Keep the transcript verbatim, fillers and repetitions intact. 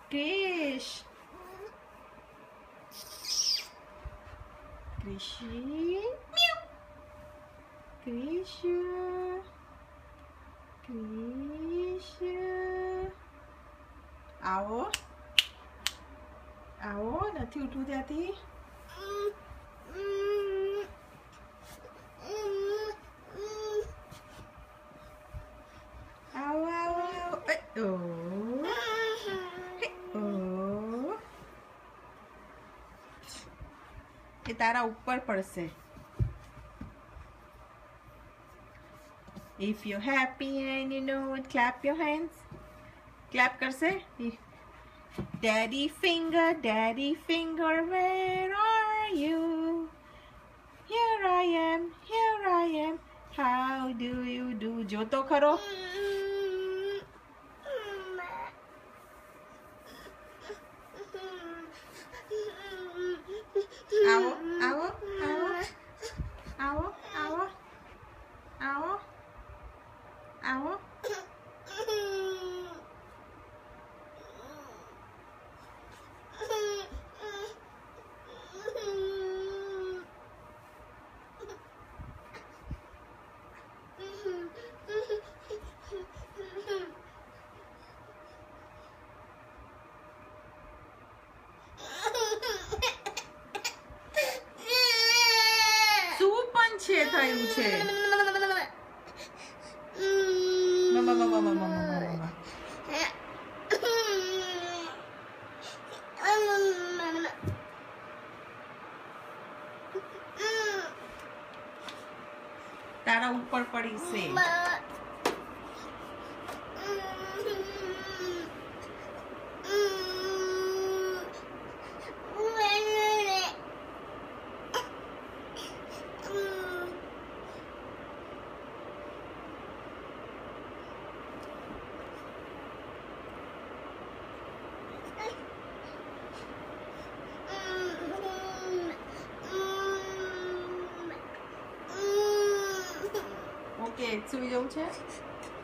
ક્રિશ ક્રિશી ક્રિશ ક્રિશ આવો આવો નથી ઉઠવું ત્યાંથી આવો આવો આવો ઓ એ તારા ઉપર પડશે. If you're happy and you know it, clap your hands. Clap કરશે. Daddy finger, daddy finger, where are you? Here I am, here I am. How do you do? જો તો ખરો. આવો આવો આવો આવો આવો આવો આવો છે થયું છે મમ્મા મમ્મા મમ્મા મમ્મા તારા ઉપર પડી છે. ઓકે સુઈ જવું છે.